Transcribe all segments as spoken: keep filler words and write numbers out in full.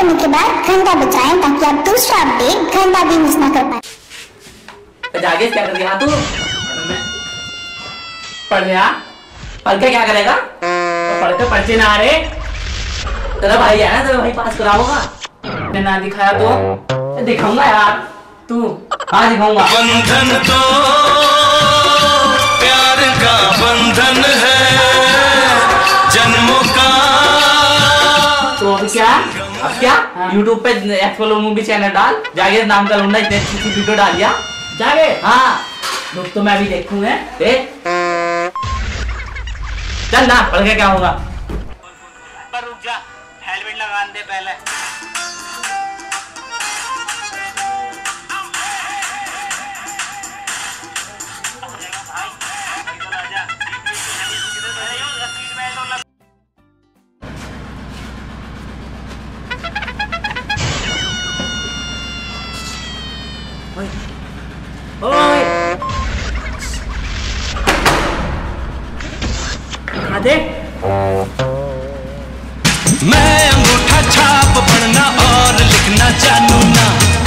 करने के बाद घंटा बजाएं ताकि आप दूसरा अपडेट घंटा भी मिस ना कर पाए। जागेश क्या कर गया तू? पढ़ गया? पढ़ के क्या करेगा? तो पढ़ के पर्चे ना आ रहे? तेरा भाई है ना, तेरा भाई पास कराओगा। मैंने ना दिखाया तो दिखाऊंगा यार। तू हाँ दिखाऊंगा। बंधन तो प्यार का बंधन है जन्मों का। तो अभी क्या? अब क्या? यूट्यूब पे एक्सप्लोर मूवी चैनल डाल, जागेश नाम का लूंगा, इतने अच्छी अच्छी वीडियो डाल दिया। जागे हाँ लोग तो मैं भी देखूंगा। देख चल ना, पढ़ के क्या होगा? पर रुक जा, हेलमेट लगा दे पहले। ओए दे। मैं अंगूठा छाप पढ़ना और लिखना जानू ना।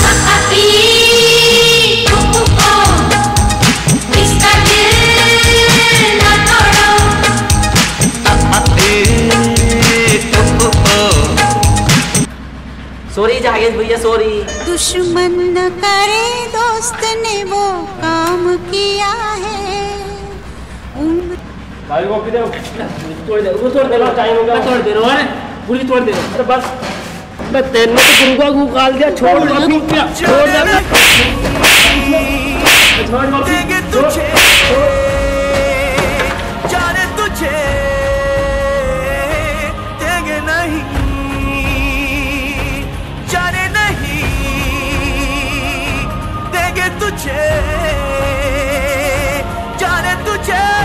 इसका दिल ना तोड़ो। सॉरी जागेश भैया सॉरी। दुश्मन न करे दोस्त ने वो काम किया है। गाड़ी को किधर तोड़ दे, वो तोड़ दे लो, टाइम हो गया। मैं तोड़ दे रहा हूँ, पूरी तोड़ दे रहा हूँ। अरे बस मैं तेरे ने तो गुरुआ को काल दिया। छोड़ दे, छोड़ दे, छोड़ देंगे तुझे जाने तुझे देंगे नहीं जाने नहीं देंगे तुझे जाने तुझे।